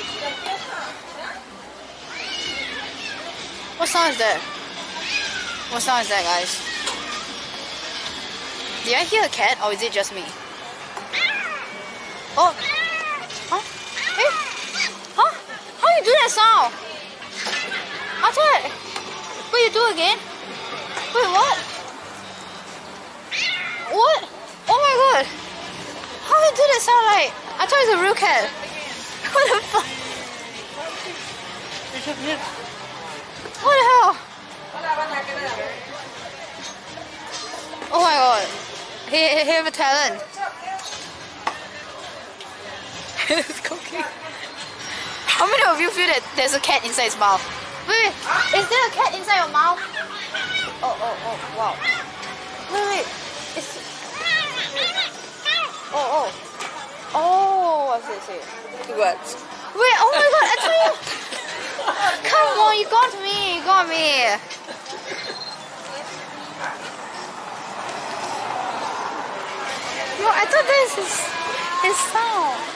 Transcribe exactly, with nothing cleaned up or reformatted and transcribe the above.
What sound is that? What sound is that, guys? Did I hear a cat or is it just me? Oh! Huh? Hey! Huh? How you do that sound? I thought... What you do again? Wait, what? What? Oh my god! How you do that sound like? I thought it was a real cat. What the fuck? What the hell? Oh my god. He, he, he have a talent. It's cooking. How many of you feel that there's a cat inside his mouth? Wait, wait. Is there a cat inside your mouth? Oh, oh, oh, wow. Wait, wait. It's... Oh, oh. Oh, I see, I see. What? Wait, oh my god, I told you. Come on, you got me, you got me. No, I thought this is his sound.